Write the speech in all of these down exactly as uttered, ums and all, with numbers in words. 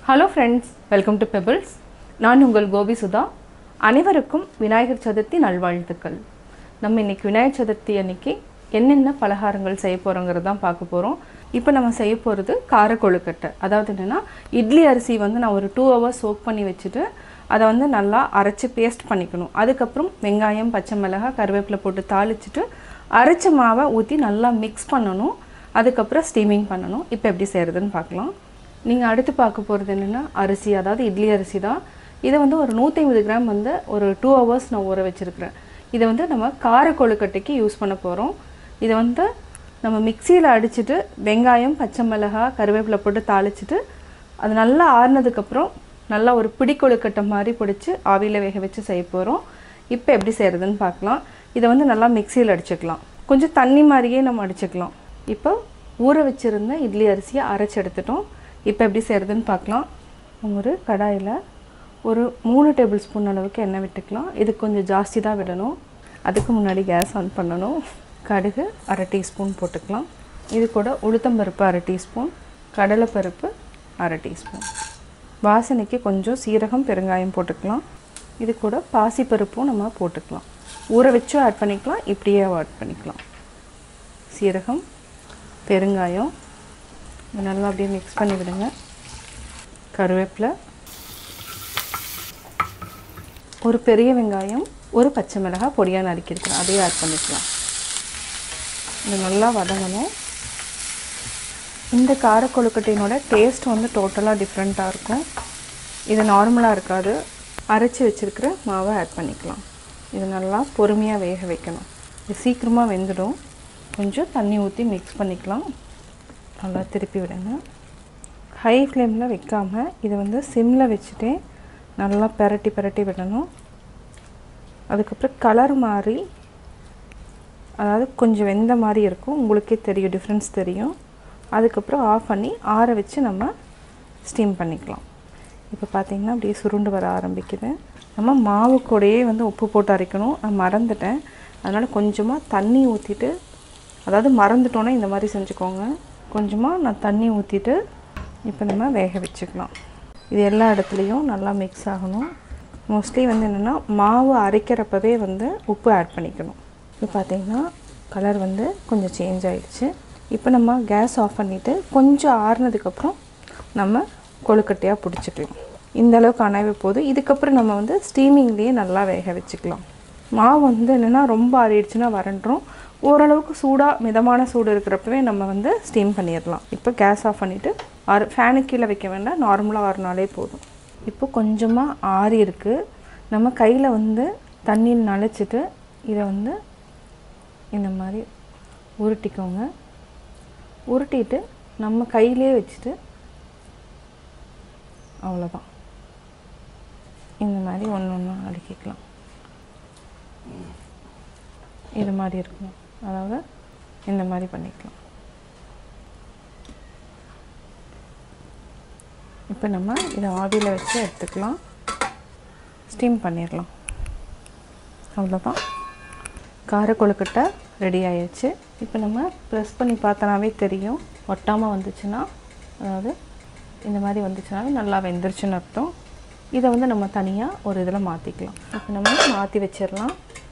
Hello friends, welcome to Pebbles. நான் உங்கள் கோபி சுதா. அனைவருக்கும் விநாயகர் சதுர்த்தி நல்வாழ்த்துக்கள். நம்ம இன்னைக்கு விநாயகர் சதுர்த்தி அன்னைக்கு என்னென்ன பலகாரங்கள் செய்ய போறோம்ங்கறத தான் பார்க்க போறோம். இப்போ நம்ம செய்ய போறது கார கொழுக்கட்டை. அதாவது என்னன்னா இட்லி அரிசி வந்து நான் ஒரு two hours soak பண்ணி வச்சிட்டு அதை வந்து நல்லா அரைச்சு பேஸ்ட் பண்ணிக்கணும். அதுக்கு அப்புறம் வெங்காயம், பச்சை மிளகாய், கறிவேப்பிலை போட்டு தாளிச்சிட்டு அரைச்ச மாவை ஊத்தி நல்லா mix பண்ணனும். அதுக்கு அப்புறம் ஸ்டீமிங் பண்ணனும். இப்போ எப்படி செய்யறதுன்னு பார்க்கலாம். நீங்க அடுத்து பார்க்க போறது என்னன்னா அரிசி, அதாவது இட்லி அரிசி தான். இதை வந்து ஒரு நூற்று ஐம்பது கிராம் வந்து ஒரு two hours நான் ஊற வச்சிருக்கேன். இதை வந்து நம்ம கார கொழுக்கட்டைக்கு யூஸ் பண்ண போறோம். இதை வந்து நம்ம மிக்ஸில அடிச்சிட்டு வெங்காயம், பச்சை மிளகாய், கறிவேப்பிலை போட்டு தாளிச்சிட்டு அது நல்லா ஆறுனதுக்கு அப்புறம் நல்லா ஒரு பிடி கொழுக்கட்டை மாதிரி பிடிச்சு ஆவியில வேக வச்சு செய்ய போறோம். இப்போ எப்படி செய்யறதுன்னு பார்க்கலாம். இதை வந்து நல்லா மிக்ஸில அடிச்சுக்கலாம். கொஞ்சம் தண்ணி மாதிரியே நம்ம அடிச்சுக்கலாம். இப்போ ஊற வச்சிருந்த இட்லி அரிசியை அரைச்சு எடுத்துட்டோம். இப்போ எப்படி செய்யறதுன்னு பார்க்கலாம். ஒரு கடாயில ஒரு மூணு டேபிள் ஸ்பூன் அளவுக்கு எண்ணெய் விட்டுக்கலாம். இது கொஞ்சம் ஜாஸ்தி தான் விடணும். அதுக்கு முன்னாடி கேஸ் ஆன் பண்ணனும். கடுகு அரை டீஸ்பூன் போட்டுக்கலாம். இது கூட உளுத்தம் பருப்பு அரை டீஸ்பூன், கடலை பருப்பு அரை டீஸ்பூன். வாசனைக்கு கொஞ்சம் சீரகம், பெருங்காயம் போட்டுக்கலாம். இது கூட பாசி பருப்பும் நம்ம போட்டுக்கலாம். ஊற வச்சும் ஆட் பண்ணிக்கலாம், இப்படியே ஆட் பண்ணிக்கலாம். சீரகம், பெருங்காயம் நல்லா அப்படியே மிக்ஸ் பண்ணி விடுங்க. கறிவேப்பிலை, ஒரு பெரிய வெங்காயம், ஒரு பச்சை மிளகாய் பொடியா நறுக்கியிருக்கேன், அதையும் ஆட் பண்ணிக்கலாம். இது நல்லா வதங்கணும். இந்த கார கொழுக்கட்டையோட டேஸ்ட் வந்து டோட்டலாக டிஃப்ரெண்ட்டாக இருக்கும். இது நார்மலாக இருக்காது. அரைச்சி வச்சிருக்கிற மாவை ஆட் பண்ணிக்கலாம். இது நல்லா பொறுமையாக வேக வைக்கணும். இது சீக்கிரமாக வெந்துடும். கொஞ்சம் தண்ணி ஊற்றி மிக்ஸ் பண்ணிக்கலாம். நல்லா திருப்பி விடுங்க. ஹை ஃப்ளேமில் வைக்காமல் இதை வந்து சிம்மில் வச்சுட்டே நல்லா பெரட்டி பெரட்டி விடணும். அதுக்கப்புறம் கலர் மாறி, அதாவது கொஞ்சம் வெந்த மாதிரி இருக்கும், உங்களுக்கே தெரியும், டிஃப்ரென்ஸ் தெரியும். அதுக்கப்புறம் ஆஃப் பண்ணி ஆற வச்சு நம்ம ஸ்டீம் பண்ணிக்கலாம். இப்போ பார்த்திங்கன்னா அப்படியே சுருண்டு வர ஆரம்பிக்குது. நம்ம மாவு கூடயே வந்து உப்பு போட்டு அரைக்கணும். நான் மறந்துட்டேன், அதனால் கொஞ்சமாக தண்ணி ஊற்றிட்டு, அதாவது மறந்துட்டோன்னா இந்த மாதிரி செஞ்சுக்கோங்க. கொஞ்சமாக நான் தண்ணி ஊற்றிட்டு இப்போ நம்ம வேக வச்சுக்கலாம். இது எல்லா இடத்துலையும் நல்லா மிக்ஸ் ஆகணும். மோஸ்ட்லி வந்து என்னென்னா மாவு அரைக்கிறப்பவே வந்து உப்பு ஆட் பண்ணிக்கணும். இப்போ பார்த்திங்கன்னா கலர் வந்து கொஞ்சம் சேஞ்ச் ஆகிடுச்சு. இப்போ நம்ம கேஸ் ஆஃப் பண்ணிவிட்டு கொஞ்சம் ஆறுனதுக்கப்புறம் நம்ம கொழுக்கட்டையாக பிடிச்சிக்கலாம். இந்த அளவுக்கு அணைவு போதும். இதுக்கப்புறம் நம்ம வந்து ஸ்டீமிங்லேயே நல்லா வேக வச்சுக்கலாம். மாவு வந்து என்னென்னா ரொம்ப ஆறிடுச்சுன்னா வறண்டுரும். ஓரளவுக்கு சூடாக மிதமான சூடு இருக்கிறப்பவே நம்ம வந்து ஸ்டீம் பண்ணிடலாம். இப்போ கேஸ் ஆஃப் பண்ணிவிட்டு ஆறு ஃபேனுக்கு கீழே வைக்க வேண்டாம், நார்மலாக ஆறுனாலே போதும். இப்போ கொஞ்சமாக ஆறி இருக்குது. நம்ம கையில் வந்து தண்ணியில் நனைச்சிட்டு இதை வந்து இந்த மாதிரி உருட்டிக்கோங்க. உருட்டிட்டு நம்ம கையிலே வச்சுட்டு அவ்வளோதான், இந்த மாதிரி ஒன்று ஒன்று அடுக்கிக்கலாம். இது மாதிரி இருக்கும், அதாவது இந்த மாதிரி பண்ணிக்கலாம். இப்போ நம்ம இதை ஆவியில் வச்சு எடுத்துக்கலாம், ஸ்டீம் பண்ணிடலாம். அவ்வளோதான், கார கொழுக்கட்டை ரெடி ஆயிடுச்சு. இப்போ நம்ம ப்ரெஸ் பண்ணி பார்த்தனாவே தெரியும், ஒட்டாமல் வந்துச்சுன்னா, அதாவது இந்த மாதிரி வந்துச்சுனாவே நல்லா வெந்துருச்சுன்னு அர்த்தம். இதை வந்து நம்ம தனியாக ஒரு இதில் மாற்றிக்கலாம். இப்போ நம்ம மாற்றி வச்சிடலாம்.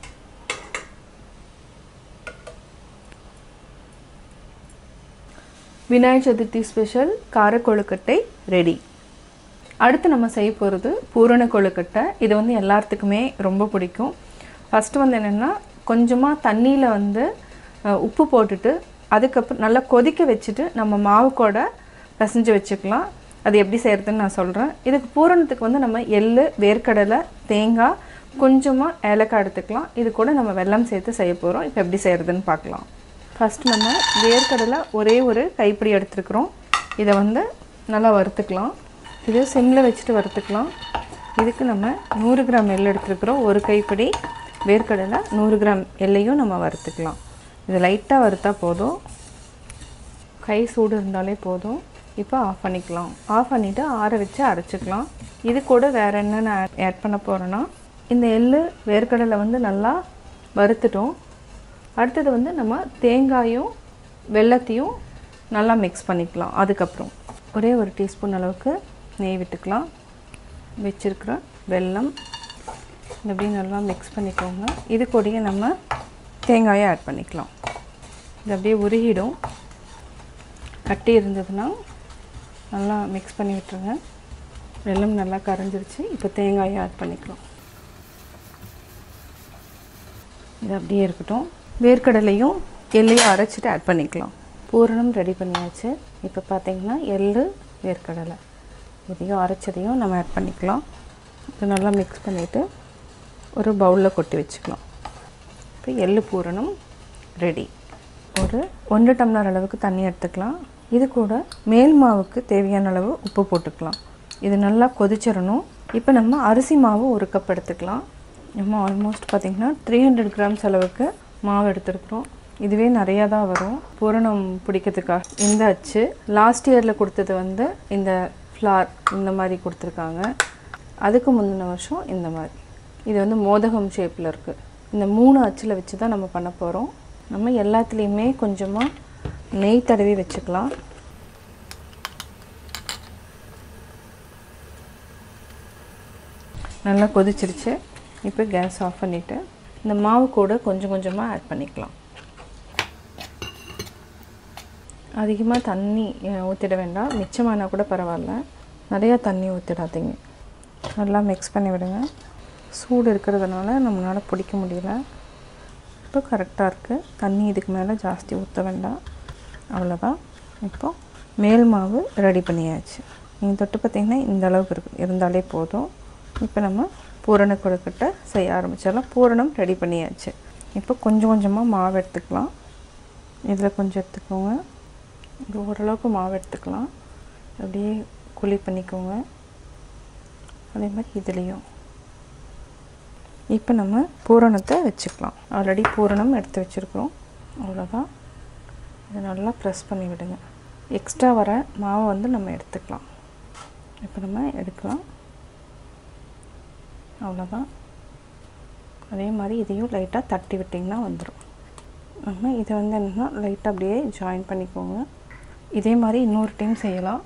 விநாயகர் சதுர்த்தி ஸ்பெஷல் கார கொழுக்கட்டை ரெடி. அடுத்து நம்ம செய்ய போகிறது பூரண கொழுக்கட்டை. இது வந்து எல்லாத்துக்குமே ரொம்ப பிடிக்கும். ஃபஸ்ட்டு வந்து என்னென்னா கொஞ்சமாக தண்ணியில் வந்து உப்பு போட்டுட்டு அதுக்கப்புறம் நல்லா கொதிக்க வச்சுட்டு நம்ம மாவு கூட பிசைஞ்சு வச்சுக்கலாம். அது எப்படி செய்கிறதுன்னு நான் சொல்கிறேன். இதுக்கு பூரணத்துக்கு வந்து நம்ம எள்ளு, வேர்க்கடலை, தேங்காய், கொஞ்சமாக ஏலக்காய் எடுத்துக்கலாம். இது கூட நம்ம வெல்லம் சேர்த்து செய்ய போகிறோம். இப்போ எப்படி செய்கிறதுன்னு பார்க்கலாம். ஃபஸ்ட்டு நம்ம வேர்க்கடலை ஒரே ஒரு கைப்பிடி எடுத்துருக்குறோம். இதை வந்து நல்லா வறுத்துக்கலாம். இது சிம்மில் வச்சுட்டு வறுத்துக்கலாம். இதுக்கு நம்ம நூறு கிராம் எள் எடுத்துருக்குறோம். ஒரு கைப்பிடி வேர்க்கடலை, நூறு கிராம் எள்ளையும் நம்ம வறுத்துக்கலாம். இது லைட்டாக வறுத்தா போதும், கை சூடு இருந்தாலே போதும். இப்போ ஆஃப் பண்ணிக்கலாம். ஆஃப் பண்ணிவிட்டு ஆற வச்சு அரைச்சிக்கலாம். இது கூட வேறு என்னென்ன ஆட் பண்ண போகிறோன்னா, இந்த எள் வேர்க்கடலை வந்து நல்லா வறுத்துட்டோம். அடுத்தது வந்து நம்ம தேங்காயும் வெல்லத்தையும் நல்லா மிக்ஸ் பண்ணிக்கலாம். அதுக்கப்புறம் ஒரே ஒரு டீஸ்பூன் அளவுக்கு நெய் விட்டுக்கலாம். வச்சிருக்கிற வெல்லம் இது அப்படியே நல்லா மிக்ஸ் பண்ணிக்கோங்க. இது கூடயே நம்ம தேங்காயை ஆட் பண்ணிக்கலாம். இது அப்படியே உருகிடும். கட்டி இருந்ததுன்னா நல்லா மிக்ஸ் பண்ணி விட்டுருங்க. வெல்லம் நல்லா கரைஞ்சிருச்சு. இப்போ தேங்காயை ஆட் பண்ணிக்கலாம். இது அப்படியே இருக்கட்டும். வேர்க்கடலையும் எள்ளையும் அரைச்சிட்டு ஆட் பண்ணிக்கலாம். பூரணம் ரெடி பண்ணியாச்சு. இப்போ பார்த்திங்கன்னா எள்ளு வேர்க்கடலை இதையும் அரைச்சதையும் நம்ம ஆட் பண்ணிக்கலாம். இது நல்லா மிக்ஸ் பண்ணிவிட்டு ஒரு பவுலில் கொட்டி வச்சுக்கலாம். இப்போ எள்ளு பூரணம் ரெடி. ஒரு ஒன்றரை டம்ளர் அளவுக்கு தண்ணி எடுத்துக்கலாம். இது கூட மேல் மாவுக்கு தேவையான அளவு உப்பு போட்டுக்கலாம். இது நல்லா கொதிச்சிடணும். இப்போ நம்ம அரிசி மாவு ஒரு கப் எடுத்துக்கலாம். நம்ம ஆல்மோஸ்ட் பார்த்திங்கன்னா த்ரீ ஹண்ட்ரட் கிராம்ஸ் அளவுக்கு மாவு எடுத்துருக்குறோம். இதுவே நிறையா தான் வரும் பூரணம் பிடிக்கிறதுக்காக. இந்த அச்சு லாஸ்ட் இயரில் கொடுத்தது வந்து இந்த ஃப்ளார் இந்த மாதிரி கொடுத்துருக்காங்க. அதுக்கு முந்தின வருஷம் இந்த மாதிரி. இது வந்து மோதகம் ஷேப்பில் இருக்குது. இந்த மூணு அச்சில் வச்சு தான் நம்ம பண்ண போகிறோம். நம்ம எல்லாத்துலேயுமே கொஞ்சமாக நெய் தடவி வச்சுக்கலாம். நல்லா கொதிச்சிருச்சு. இப்போ கேஸ் ஆஃப் பண்ணிவிட்டு இந்த மாவு கூட கொஞ்சம் கொஞ்சமாக ஆட் பண்ணிக்கலாம். அதிகமாக தண்ணி ஊற்றிட வேண்டாம். மிச்சமானால் கூட பரவாயில்ல. நிறையா தண்ணி ஊற்றிடாதீங்க. நல்லா மிக்ஸ் பண்ணி விடுங்க. சூடு இருக்கிறதுனால நம்மளால் பிடிக்க முடியல. இப்போ கரெக்டாக இருக்குது. தண்ணி இதுக்கு மேலே ஜாஸ்தி ஊற்ற வேண்டாம். அவ்வளோதான். இப்போது மேல் மாவு ரெடி பண்ணியாச்சு. நீங்கள் தொட்டு பார்த்திங்கன்னா இந்த அளவுக்கு இருக்கு இருந்தாலே போதும். இப்போ நம்ம பூரண கொழுக்கட்டை செய்ய ஆரம்பிச்சிடலாம். பூரணம் ரெடி பண்ணியாச்சு. இப்போ கொஞ்சம் கொஞ்சமாக மாவு எடுத்துக்கலாம். இதில் கொஞ்சம் எடுத்துக்கோங்க. இது ஓரளவுக்கு மாவு எடுத்துக்கலாம். அப்படியே குழி பண்ணிக்கோங்க. அதே மாதிரி இதுலேயும். இப்போ நம்ம பூரணத்தை வச்சுக்கலாம். ஆல்ரெடி பூரணம் எடுத்து வச்சுருக்குறோம். அவ்வளோதான். இதை நல்லா ப்ரெஸ் பண்ணி விடுங்க. எக்ஸ்ட்ரா வர மாவை வந்து நம்ம எடுத்துக்கலாம். இப்போ நம்ம எடுக்கலாம். அவ்வளோதான். அதே மாதிரி இதையும் லைட்டாக தட்டி விட்டிங்கன்னா வந்துடும். நம்ம இதை வந்து என்னென்னா லைட்டாக அப்படியே ஜாயின் பண்ணிக்கோங்க. இதே மாதிரி இன்னொரு டைம் செய்யலாம்.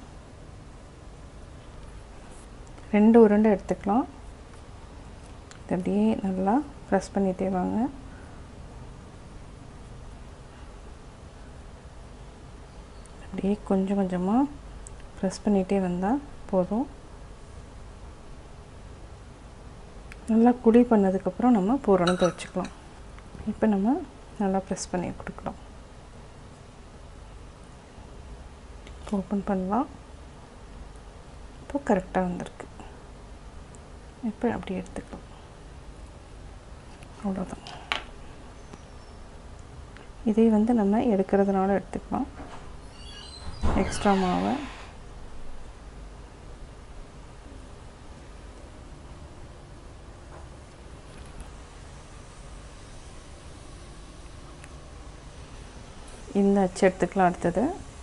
ரெண்டு உருண்டை எடுத்துக்கலாம். இது அப்படியே நல்லா ப்ரெஸ் பண்ணிகிட்டே வாங்க. அப்படியே கொஞ்சம் கொஞ்சமாக ப்ரெஸ் பண்ணிகிட்டே வந்தால் போதும். நல்லா குழி பண்ணதுக்கப்புறம் நம்ம பூரணத்தை வச்சுக்கலாம். இப்போ நம்ம நல்லா ப்ரெஸ் பண்ணி கொடுக்கலாம். ஓப்பன் பண்ணலாம். இப்போ கரெக்டாக வந்திருக்கு. இப்போ அப்படி எடுத்துக்கலாம். அவ்வளோதான். இதே வந்து நம்ம எடுக்கிறதுனால எடுத்துக்கலாம். எக்ஸ்ட்ரா மாவை இந்த அச்சு எடுத்துக்கலாம். அடுத்தது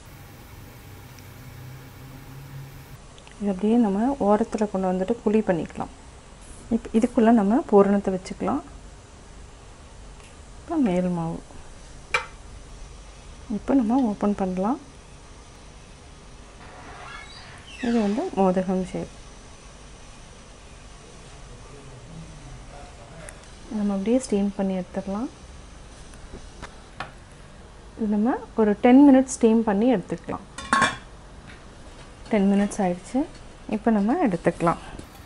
இது அப்படியே நம்ம ஓரத்தில் கொண்டு வந்துட்டு குழி பண்ணிக்கலாம். இப்போ இதுக்குள்ளே நம்ம பூரணத்தை வச்சுக்கலாம். இப்போ மேல் மாவு இப்போ நம்ம ஓப்பன் பண்ணலாம். இது வந்து மோதகம் ஷேப். நம்ம அப்படியே ஸ்டீம் பண்ணி எடுத்துடலாம். இது நம்ம ஒரு டென் மினிட்ஸ் ஸ்டீம் பண்ணி எடுத்துக்கலாம். டென் மினிட்ஸ் ஆயிடுச்சு. இப்போ நம்ம எடுத்துக்கலாம்.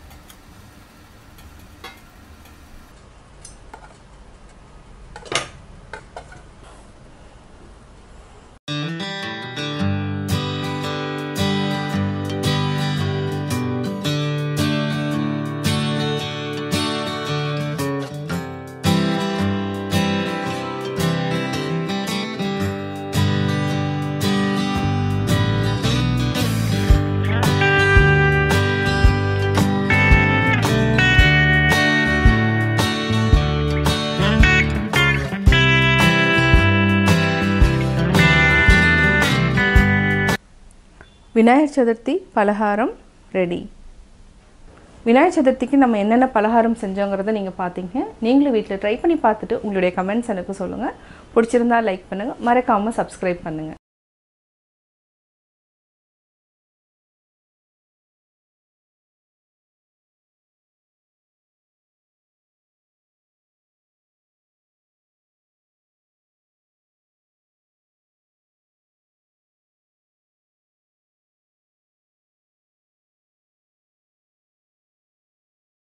விநாயகர் சதுர்த்தி பலகாரம் ரெடி. விநாயகர் சதுர்த்திக்கு நம்ம என்னென்ன பலகாரம் செஞ்சோங்கிறத நீங்கள் பார்த்தீங்க. நீங்களும் வீட்டில் ட்ரை பண்ணி பார்த்துட்டு உங்களுடைய கமெண்ட்ஸ் எனக்கு சொல்லுங்கள். பிடிச்சிருந்தா லைக் பண்ணுங்கள். மறக்காமல் சப்ஸ்கிரைப் பண்ணுங்கள்.